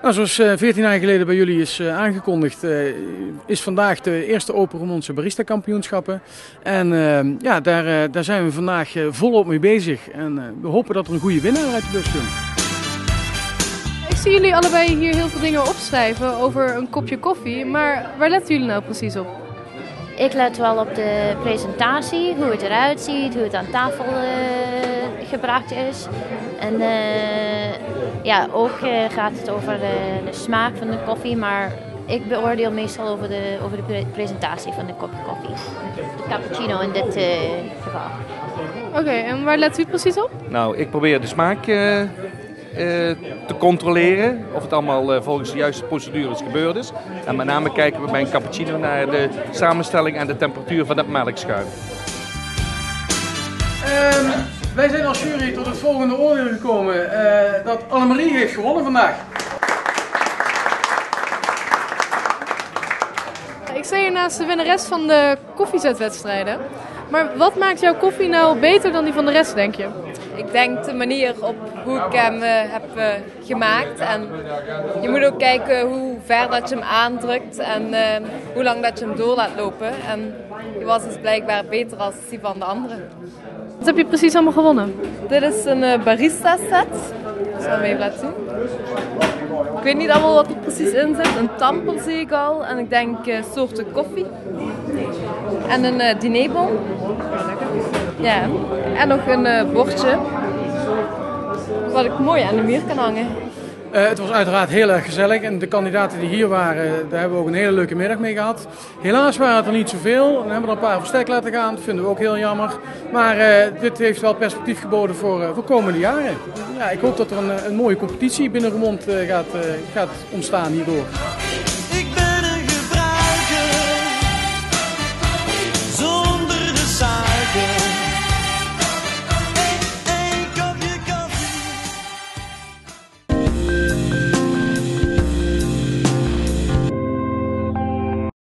Nou, zoals 14 jaar geleden bij jullie is aangekondigd, is vandaag de eerste Open Roermondse Barista Kampioenschappen. En ja, daar zijn we vandaag volop mee bezig. En we hopen dat er een goede winnaar uit de bus komt. Ik zie jullie allebei hier heel veel dingen opschrijven over een kopje koffie, maar waar letten jullie nou precies op? Ik let wel op de presentatie, hoe het eruit ziet, hoe het aan tafel gebracht is. En ja, ook gaat het over de smaak van de koffie, maar ik beoordeel meestal over de presentatie van de kopje koffie. De cappuccino in dit geval. Oké, en waar let u precies op? Nou, ik probeer de smaak te controleren, of het allemaal volgens de juiste procedures gebeurd is. En met name kijken we bij een cappuccino naar de samenstelling en de temperatuur van het melkschuim. Wij zijn als jury tot het volgende oordeel gekomen dat Annemarie heeft gewonnen vandaag. Ik sta hier naast de winnares van de koffiezetwedstrijden. Maar wat maakt jouw koffie nou beter dan die van de rest, denk je? Ik denk de manier op hoe ik hem heb gemaakt. En je moet ook kijken hoe ver dat je hem aandrukt en hoe lang dat je hem door laat lopen. En die was dus blijkbaar beter als die van de andere. Wat heb je precies allemaal gewonnen? Dit is een barista set. Ik zal hem even laten zien. Ik weet niet allemaal wat er precies in zit. Een tamper zie ik al. En ik denk soorten koffie. En een dinerbon. Ja. En nog een bordje. Wat ik mooi aan de muur kan hangen. Het was uiteraard heel erg gezellig en de kandidaten die hier waren, daar hebben we ook een hele leuke middag mee gehad. Helaas waren het er niet zoveel, we hebben er een paar verstek laten gaan, dat vinden we ook heel jammer. Maar dit heeft wel perspectief geboden voor komende jaren. Ja, ik hoop dat er een mooie competitie binnen Roermond gaat ontstaan hierdoor.